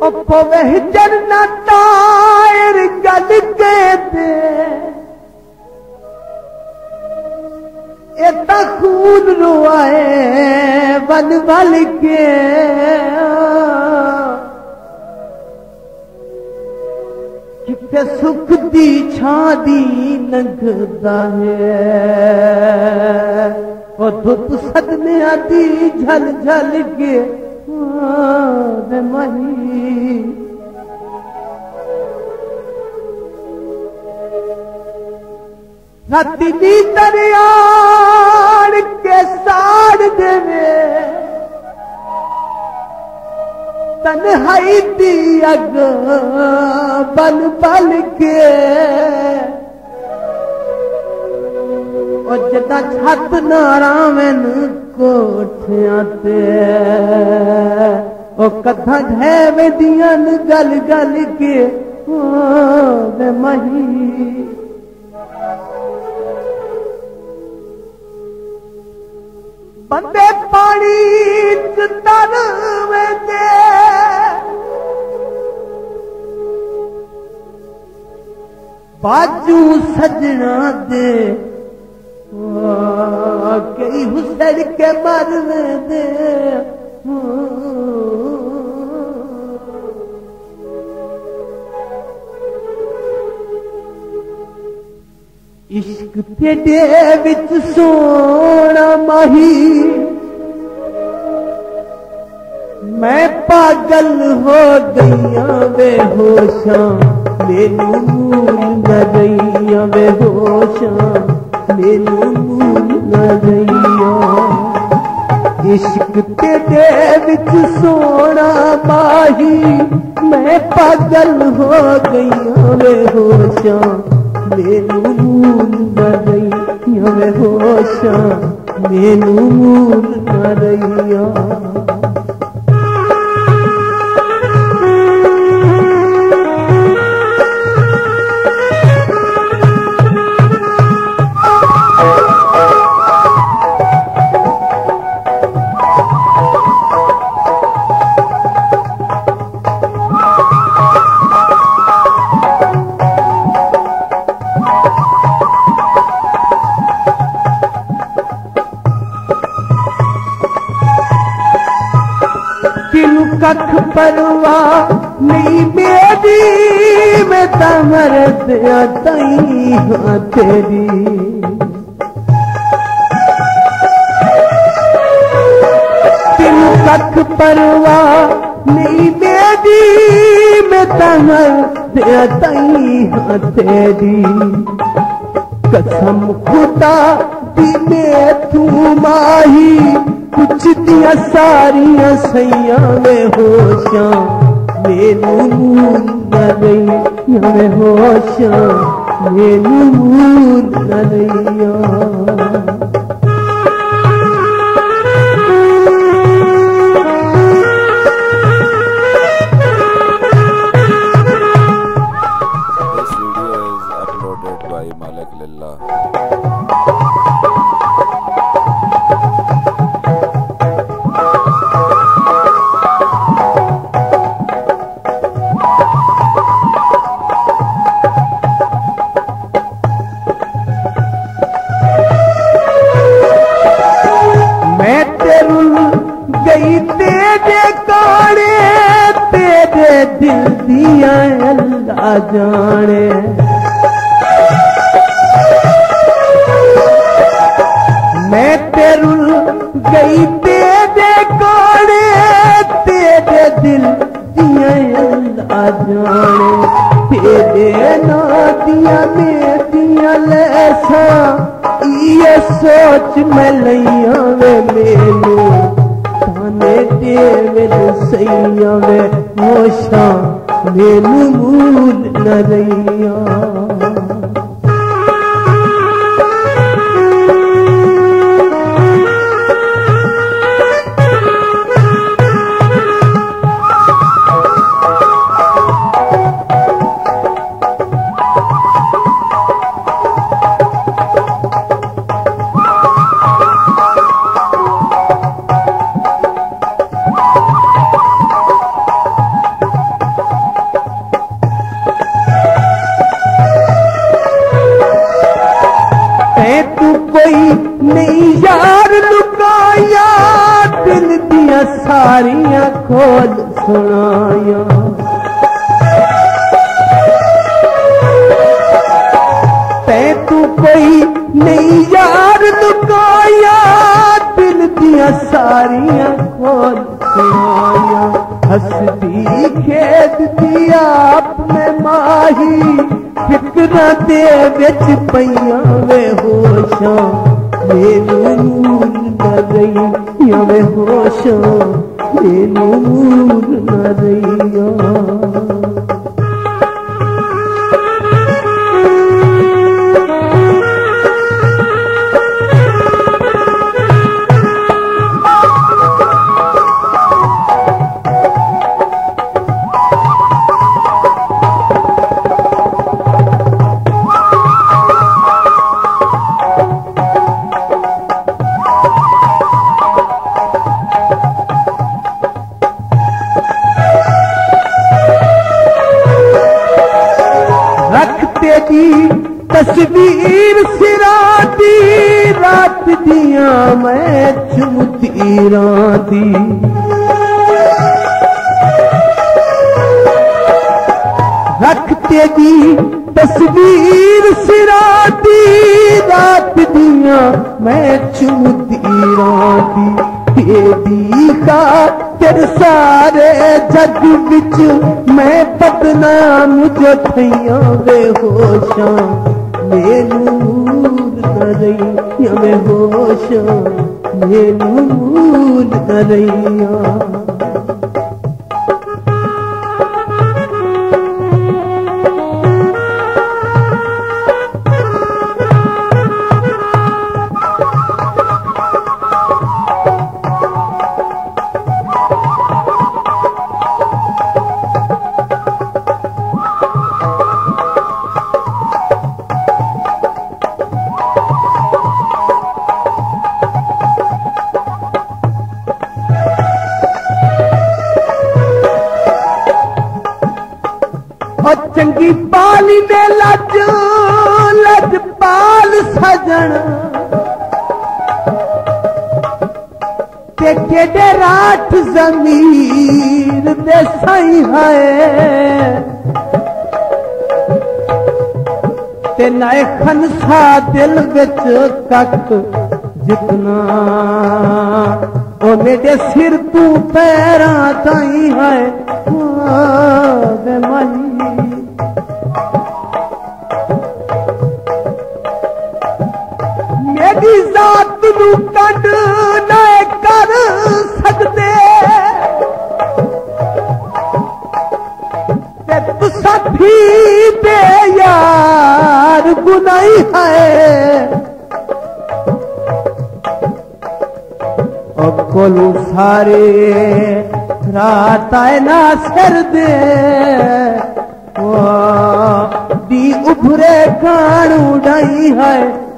पवे चरना तायर गल के दे इतना खून रुआए बल बल के किते सुख दी छादी लंघदा है और धुप सदने आती झल झल के मही राती दी दरियार के साड़ देवे तन्हाई दी अग बल बल के और जदा छत नारावन कोठियां ते ओ कथा ढह दियां गल गल के मही बंदे पानी तर दे बाजू सजना दे कई हुसैन के मर दे इश्क तेरे विच सोना माही मैं पागल हो गईया बेहोशा मेनू मूल न गईया बेहोशा मेनू मूल न गईया इश्क तेरे विच सोना माही मैं पागल हो गईया बेहोशा मेनू मूल न रहिया बेहोशा मेनू मूल न रहिया कख परवा नहीं मेरी मैं तमर दिया तई हाँ तेरी तिन कख परवा नहीं मेरी मैं तमर दिया तई हाँ तेरी कसम खुदा दी मैं तू माही कुछ दिया सारियां सैया में होशा मेनू मूल न रहिया में होशा मेनू मूल न रहिया This video is uploaded by Malik Lillah. गई तेरे काने तेरे दिल दिया अल्लाह जाने मैं तेरुल गई तेरे काने तेरे दिल दिया अल्लाह जाने तेरे ना दिया मेरिया लैसा ये सोच मैं लैया वे मेनू थाने देवल सैया वे होशा मेनू मूल न रहिया यार लुकाया दिल दिया सारियां खोल सुनाया ते तू कोई नहीं यार लुकाया दिल दिया सारियां खोल सुनाया हसदी खेद दी आप में माही फिक्र दे विच पईयां वे होशां मेनू नूर न रही वे होशां मेनू नूर न रही तस्वीर सिराती रात दिया मैं चुमती राती रखते दी तस्वीर सिराती रात दिया मैं चुमती राती तेरी खातिर सारे जग विच मैं बदनाम जो थैया वे होशां मेनू नूर न रही वे होशां मेनू नूर न रही चंगी पाली में लज लजपाल सजन ते केडे राठ जमीर दे साई है ते नाए खनसा दिल विच कक जितना ओ मेरे सिर तू पैरां ताई है माही मेरी जात नू कंड ना कर सकते ते तुसा भी ते यार गुनाही है और कोलू सारे रात आए ना सिर दे दी उभरे कान उड़ाई है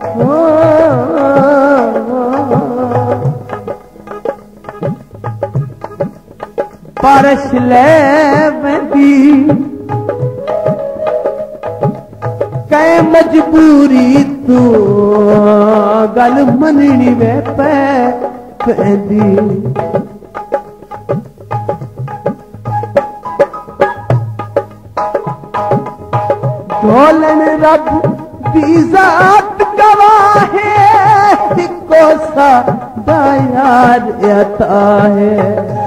बारिश ले बंदी कै मजबूरी तू गल मननी वे पैंदी ढोलन रब दी जात गवाहे को सा यार अता है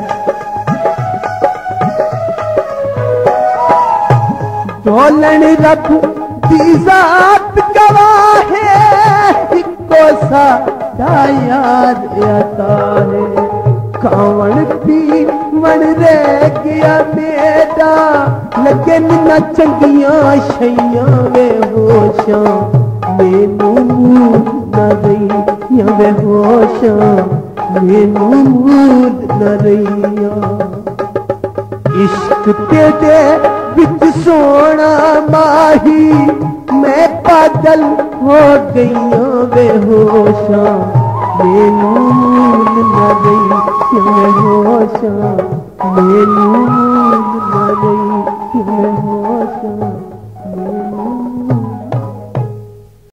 ढोलन रब दी जात गवाहे को सा यार अता है खावण पीवण रह गया मेरा लगे न चंगियां शैयां वे होशां मेनू न रही वे होशां मेनू न रही इश्क तेरे बिच सोना माही मैं पागल हो गई वे होशां मेनू न रही वे होशां मेनू न रही वे होशां मेनू